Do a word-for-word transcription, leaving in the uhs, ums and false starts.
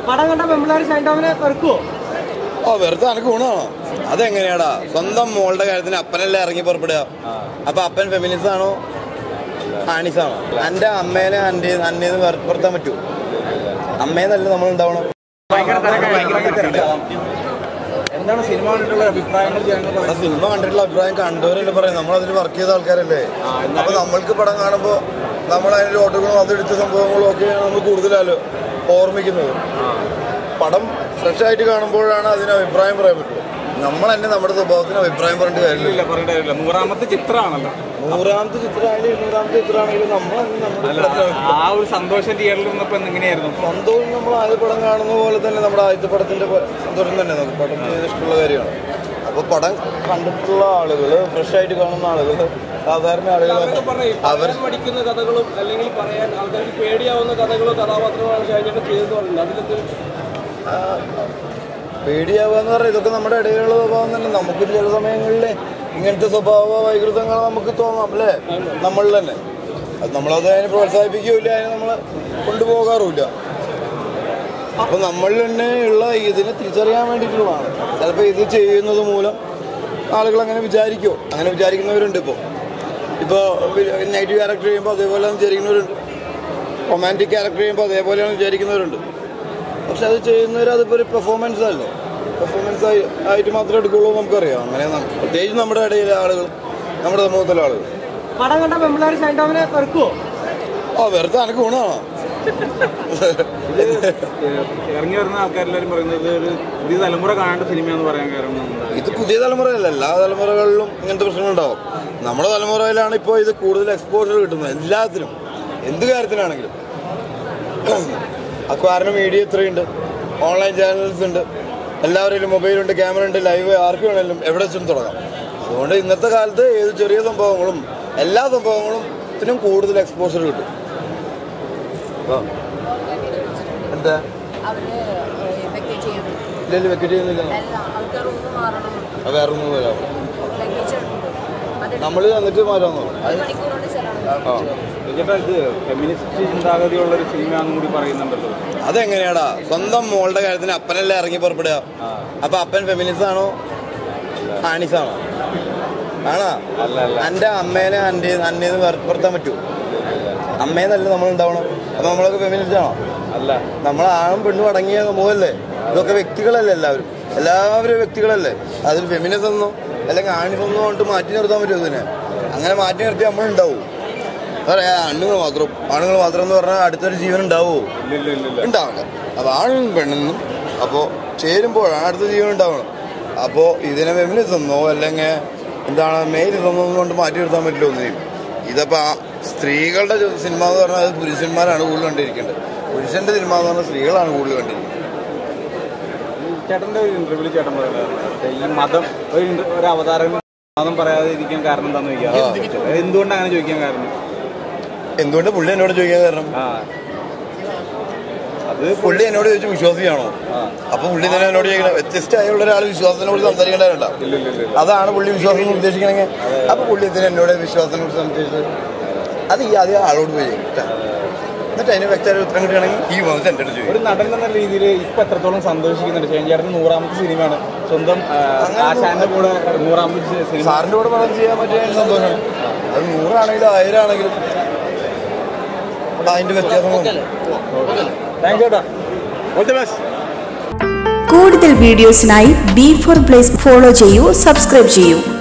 പടം കണ്ട പെമ്പിള്ളേർ ഷൈൻടോമിനെ വെറുക്കുവോ? ഓ വെറുതെ എനിക്ക് ഗുണമാണോ? അതെങ്ങനെയാടാ? സ്വന്തം മോളുടെ കാര്യത്തിന് അപ്പനല്ലേ ഇറങ്ങി പുറപ്പെടുക. അപ്പൊ അപ്പൻ ഫെമിനിസ്റ്റ് ആണോ ആണിസാണോ? എന്റെ അമ്മേനെ അന്റെ അന്നേന്ന് പുറത്താൻ പറ്റൂ? അമ്മേന്നല്ല നമ്മൾ ഉണ്ടാവണം. എന്താണ് സിനിമ കണ്ടിട്ടുള്ള അഭിപ്രായങ്ങൾ? സിനിമ കണ്ടിട്ടുള്ള അഭിപ്രായം കണ്ടവരല്ലേ പറയാം. നമ്മളതിൽ വർക്ക് ചെയ്ത ആൾക്കാരല്ലേ. അപ്പൊ നമ്മൾക്ക് പടം കാണുമ്പോൾ നമ്മൾ അതിന്റെ ഓട്ടോകളും അതെടുത്ത സംഭവങ്ങളും ഒക്കെയാണ് നമ്മൾ കൂടുതലല്ലോ ഓർമ്മിക്കുന്നത്. പടം ഫ്രഷ് ആയിട്ട് കാണുമ്പോഴാണ് അതിന് അഭിപ്രായം പറയാൻ പറ്റുള്ളൂ. നമ്മൾ തന്നെ നമ്മുടെ സ്വഭാവത്തിന് അഭിപ്രായം പറഞ്ഞിട്ട് കാര്യമില്ല. പറഞ്ഞിട്ടില്ല. നൂറാമത്തെ ചിത്രമാണല്ലോ. നൂറാമത്തെ ചിത്രമായാലും ഇരുന്നൂറാമത്തെ ചിത്രമാണെങ്കിലും നമ്മൾ ആ ഒരു സന്തോഷം തിയേറ്ററിൽ നിന്നപ്പോൾ എങ്ങനെയായിരുന്നു? സന്തോഷം നമ്മൾ ആദ്യ പടം കാണുന്ന പോലെ തന്നെ നമ്മുടെ ആദ്യത്തെ പടത്തിന്റെ സന്തോഷം തന്നെ നമുക്ക് പടം ഇഷ്ടമുള്ള കാര്യമാണ്. അപ്പൊ പടം കണ്ടിട്ടുള്ള ആളുകൾ, ഫ്രഷ് ആയിട്ട് കാണുന്ന ആളുകൾ, സാധാരണ ആളുകൾ അവർ പഠിക്കുന്ന കഥകളും അല്ലെങ്കിൽ പറയാൻ ആൾക്കാർക്ക് പേടിയാവുന്ന കഥകളോ കഥാപാത്രങ്ങളാണ് ഷൈൻടോം ചെയ്തെന്ന് പറയുന്നത്. അതിലെന്ത് പേടിയാവുക എന്ന് പറഞ്ഞാൽ ഇതൊക്കെ നമ്മുടെ ഇടയിലുള്ള സ്വഭാവം തന്നെ. നമുക്ക് ചില സമയങ്ങളിൽ ഇങ്ങനത്തെ സ്വഭാവ വൈകൃതങ്ങൾ നമുക്ക് തോന്നാം അല്ലേ, നമ്മളിൽ തന്നെ. അത് നമ്മളത് അതിനെ പ്രോത്സാഹിപ്പിക്കുകയില്ല, അതിനെ നമ്മൾ കൊണ്ടുപോകാറുമില്ല. അപ്പൊ നമ്മളിൽ തന്നെ ഉള്ള ഇതിനെ തിരിച്ചറിയാൻ വേണ്ടിയിട്ടുള്ളതാണ്. ചിലപ്പോൾ ഇത് ചെയ്യുന്നത് മൂലം ആളുകൾ അങ്ങനെ വിചാരിക്കുമോ, അങ്ങനെ വിചാരിക്കുന്നവരുണ്ട്. ഇപ്പോൾ ഇപ്പോൾ നെഗറ്റീവ് ക്യാരക്ടർ ചെയ്യുമ്പോൾ അതേപോലെ വിചാരിക്കുന്നവരുണ്ട്, റൊമാൻറ്റിക് ക്യാരക്ടർ ചെയ്യുമ്പോൾ അതേപോലെയാണ് വിചാരിക്കുന്നവരുണ്ട്. പക്ഷെ അത് ചെയ്യുന്നവർ അതിപ്പോൾ ഒരു പെർഫോമൻസ് അല്ലേ, പെർഫോമൻസ് ആയി ആയിട്ട് മാത്രമേ എടുക്കുള്ളൂ നമുക്കറിയാം. അങ്ങനെ പ്രത്യേകിച്ച് നമ്മുടെ ഇടയിലെ ആളുകൾ, നമ്മുടെ സമൂഹത്തിലെ ആളുകൾ. പടം കണ്ട പെമ്പിള്ളേർ ഷൈൻടോമിനെ വെറുക്കുവോ? ഓ വെറുതെ എനിക്ക് ഗുണമാണോ? ഇറങ്ങി വരുന്ന ആൾക്കാരെല്ലാവരും പറയുന്നത് ഒരു പുതിയ തലമുറ കാണേണ്ട സിനിമയെന്ന് പറയാൻ കാരണം ഇത് പുതിയ തലമുറയല്ല, എല്ലാ തലമുറകളിലും ഇങ്ങനത്തെ പ്രശ്നങ്ങളുണ്ടാവും. നമ്മുടെ തലമുറയിലാണ് ഇപ്പോൾ ഇത് കൂടുതൽ എക്സ്പോഷർ കിട്ടുന്നത്. എല്ലാത്തിനും, എന്ത് കാര്യത്തിനാണെങ്കിലും. അക്വാറിന് മീഡിയ ഇത്രയുണ്ട്, ഓൺലൈൻ ചാനൽസ് ഉണ്ട്, എല്ലാവരും മൊബൈലുണ്ട്, ക്യാമറ ഉണ്ട്, ലൈവ് ആർക്ക് വേണമെങ്കിലും എവിടെ വെച്ചും തുടങ്ങാം. അതുകൊണ്ട് ഇന്നത്തെ കാലത്ത് ഏത് ചെറിയ സംഭവങ്ങളും എല്ലാ സംഭവങ്ങളും ഇതിനും കൂടുതൽ എക്സ്പോഷർ കിട്ടും. എന്താ ഇല്ല വെക്കറ്റ് ചെയ്യുന്നില്ല, വേറെ ഒന്നും വരാം. നമ്മൾ എന്നിട്ട് മാറ്റാമെന്നോ? ഇത് ഫെമിനിസ്റ്റ് ചിന്താഗതിയുള്ള ഒരു സിനിമയാണെന്നും കൂടി പറയുന്നുണ്ടല്ലോ. അതെങ്ങനെയാടാ? സ്വന്തം മോളുടെ കാര്യത്തിന് അപ്പനല്ലേ ഇറങ്ങി പുറപ്പെടുക. അപ്പൊ അപ്പൻ ഫെമിനിസ്റ്റ് ആണോ ആണിസാണോ? ആണോ? എന്റെ അമ്മേനെ അന്റെ അന്നേന്ന് പുറത്താൻ പറ്റൂ? അമ്മേന്നല്ല നമ്മൾ ഉണ്ടാവണം. അപ്പൊ നമ്മളൊക്കെ ഫെമിനിസ്റ്റ് ആണോ? അല്ല. നമ്മൾ ആണും പെണ്ണും അടങ്ങിയ സമൂഹമല്ലേ. ഇതൊക്കെ വ്യക്തികളല്ലേ, എല്ലാവരും എല്ലാവരും വ്യക്തികളല്ലേ. അതിൽ ഫെമിനിസം എന്നോ അല്ലെങ്കിൽ ആണിസെന്നോ കൊണ്ട് മാറ്റി നിർത്താൻ പറ്റുമോ? ഇതിനെ അങ്ങനെ മാറ്റി നിർത്തി നമ്മളുണ്ടാവും. പറയാ ആണുങ്ങൾ മാത്രം ആണുങ്ങൾ മാത്രം എന്ന് പറഞ്ഞാൽ അടുത്തൊരു ജീവൻ ഉണ്ടാവുമോ? ഉണ്ടാവില്ല. അപ്പൊ ആണും പെണ്ണെന്നും അപ്പോൾ ചേരുമ്പോഴാണ് അടുത്ത ജീവൻ ഉണ്ടാവണം. അപ്പോൾ ഇതിനെ ഫെമിനിസമെന്നോ അല്ലെങ്കിൽ എന്താണ് മെയിലിസമെന്നോ കൊണ്ട് മാറ്റി നിർത്താൻ പറ്റില്ല ഒന്നിനും. ഇതപ്പോൾ ആ സ്ത്രീകളുടെ സിനിമ എന്ന് പറഞ്ഞാൽ അത് പുരുഷന്മാരാണ് കൂടുതൽ കണ്ടിരിക്കേണ്ടത്. പുരുഷന്റെ സിനിമ എന്ന് പറഞ്ഞാൽ സ്ത്രീകളാണ് കൂടുതൽ കണ്ടിരിക്കുന്നത്. ചേട്ടന്റെ ഒരു ഇന്റർവ്യൂവിൽ ചേട്ടൻ പറയുന്നത് ഈ മതം ഒരു ഒരു അവതാരം മതം പറയാതെ ഇരിക്കാൻ കാരണം എന്താണെന്ന് ചോദിക്കാം. എന്തുകൊണ്ട് അങ്ങനെ ചോദിക്കാൻ കാരണം? എന്തുകൊണ്ട് പുള്ളി എന്നോട് ചോദിക്കാൻ കാരണം? അത് പുള്ളി എന്നോട് ചോദിച്ചു വിശ്വാസിയാണോ? അപ്പൊ പുള്ളി തന്നെ എന്നോട് ചോദിക്കണം. വ്യത്യസ്തമായുള്ള ഒരാൾ വിശ്വാസത്തിനെ കുറിച്ച് സംസാരിക്കേണ്ടതല്ല. അതാണ് പുള്ളി വിശ്വാസം ഉദ്ദേശിക്കണമെങ്കിൽ. അപ്പൊ പുള്ളി എന്തിനാ എന്നോട് വിശ്വാസത്തിനെ കുറിച്ച് സംസാരിച്ചത്? അത് ഈ ആദ്യം ആളോട് പോയി എന്നിട്ട് അതിന് വ്യക്തമായ ഉത്തരം കിട്ടുകയാണെങ്കിൽ ഈ വന്നിട്ട് എൻ്റെ അടുത്ത് ചോദിക്കും. ഒരു നടൻ എന്ന രീതിയിൽ ഇപ്പൊ എത്രത്തോളം സന്തോഷിക്കുന്നുണ്ട്? ചേട്ടന് നൂറാമത്തെ സിനിമയാണ്, സ്വന്തം ആശാന്റെ കൂടെ നൂറാമത്തെ സിനിമ, സാറിന്റെ കൂടെ പടം ചെയ്യാൻ പറ്റിയ സന്തോഷമാണ്. അത് നൂറാണെങ്കിലും ആയിരം ആണെങ്കിലും അതിന്റെ വ്യത്യാസം. കൂടുതൽ വീഡിയോസിനായി ബി ഫോർ പ്ലേസ് ഫോളോ ചെയ്യൂ, സബ്സ്ക്രൈബ് ചെയ്യൂ.